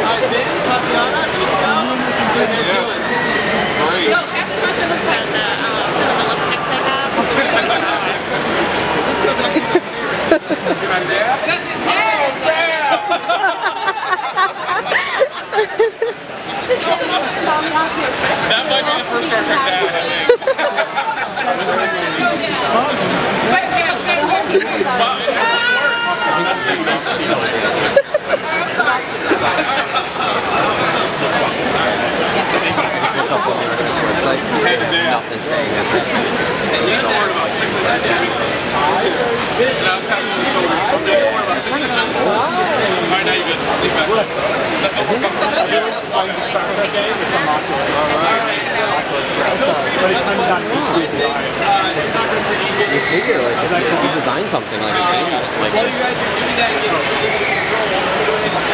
Yo, Captain Hunter looks like some of the lipsticks they have. That might be the first Star Trek dad, I think. Wow, it actually works. Nothing saying that. About 6 inches. And I'm tapping on the shoulder. About 6 inches. Alright, now you're good. Leave back. You figure, like, if you design something like a game, like,